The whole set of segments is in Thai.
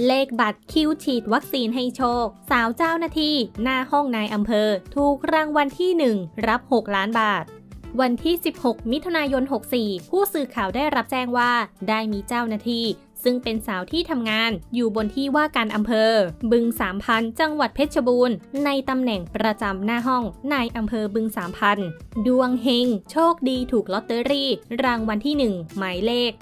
เลขบัตรคิวฉีดวัคซีนให้โชคสาวเจ้าหน้าที่หน้าห้องนายอำเภอถูกรางวัลที่1รับ6 ล้านบาทวันที่ 16 มิถุนายน 64 ผู้สื่อข่าวได้รับแจ้งว่าได้มีเจ้าหน้าที่ซึ่งเป็นสาวที่ทำงานอยู่บนที่ว่าการอำเภอบึง3,000จังหวัดเพชรบูรณ์ในตำแหน่งประจำหน้าห้องนายอำเภอบึง3,000ดวงเฮงโชคดีถูกลอตเตอรี่รางวัลที่1หมายเลข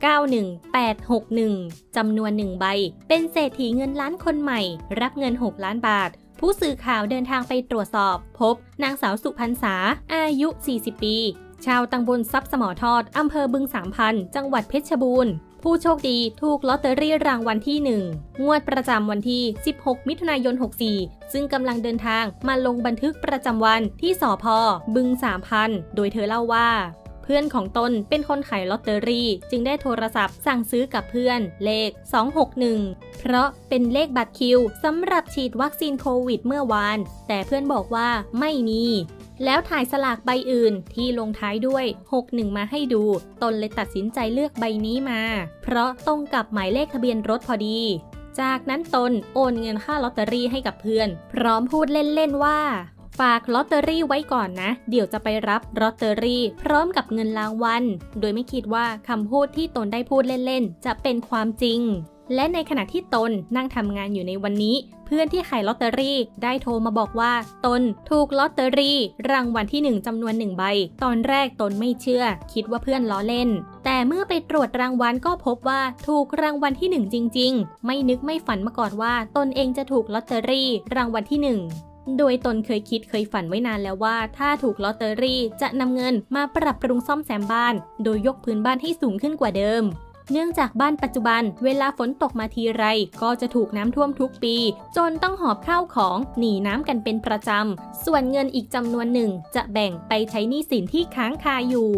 691861จำนวน1ใบเป็นเศรษฐีเงินล้านคนใหม่รับเงิน6 ล้านบาทผู้สื่อข่าวเดินทางไปตรวจสอบพบนางสาวสุพรรณษาอายุ 40 ปีชาวตำบลทรัพย์สมอทอดอำเภอบึง3,000จังหวัดเพชรบูรณ์ผู้โชคดีถูกลอตเตอรี่รางวัลที่1งวดประจำวันที่ 16 มิถุนายน 64 ซึ่งกำลังเดินทางมาลงบันทึกประจำวันที่สภ.บึง3,000โดยเธอเล่าว่าเพื่อนของตนเป็นคนขายลอตเตอรี่จึงได้โทรศัพท์สั่งซื้อกับเพื่อนเลข261เพราะเป็นเลขบัตรคิวสำหรับฉีดวัคซีนโควิดเมื่อวานแต่เพื่อนบอกว่าไม่มีแล้วถ่ายสลากใบอื่นที่ลงท้ายด้วย61มาให้ดูตนเลยตัดสินใจเลือกใบนี้มาเพราะตรงกับหมายเลขทะเบียนรถพอดีจากนั้นตนโอนเงินค่าลอตเตอรี่ให้กับเพื่อนพร้อมพูดเล่นๆว่าฝากลอตเตอรี่ไว้ก่อนนะเดี๋ยวจะไปรับลอตเตอรี่พร้อมกับเงินรางวัลโดยไม่คิดว่าคำพูดที่ตนได้พูดเล่นๆจะเป็นความจริงและในขณะที่ตนนั่งทำงานอยู่ในวันนี้เพื่อนที่ขายลอตเตอรี่ได้โทรมาบอกว่าตนถูกลอตเตอรี่รางวัลที่1จำนวน1ใบตอนแรกตนไม่เชื่อคิดว่าเพื่อนล้อเล่นแต่เมื่อไปตรวจรางวัลก็พบว่าถูกรางวัลที่1จริงๆไม่นึกไม่ฝันมาก่อนว่าตนเองจะถูกลอตเตอรี่รางวัลที่1โดยตนเคยฝันไว้นานแล้วว่าถ้าถูกลอตเตอรี่จะนำเงินมาปรับปรุงซ่อมแซมบ้านโดยยกพื้นบ้านให้สูงขึ้นกว่าเดิมเนื่องจากบ้านปัจจุบันเวลาฝนตกมาทีไรก็จะถูกน้ำท่วมทุกปีจนต้องหอบข้าวของหนีน้ำกันเป็นประจำส่วนเงินอีกจำนวนหนึ่งจะแบ่งไปใช้หนี้สินที่ค้างคาอยู่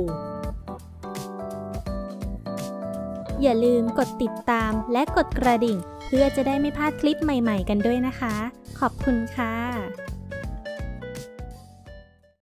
อย่าลืมกดติดตามและกดกระดิ่งเพื่อจะได้ไม่พลาดคลิปใหม่ๆกันด้วยนะคะขอบคุณค่ะ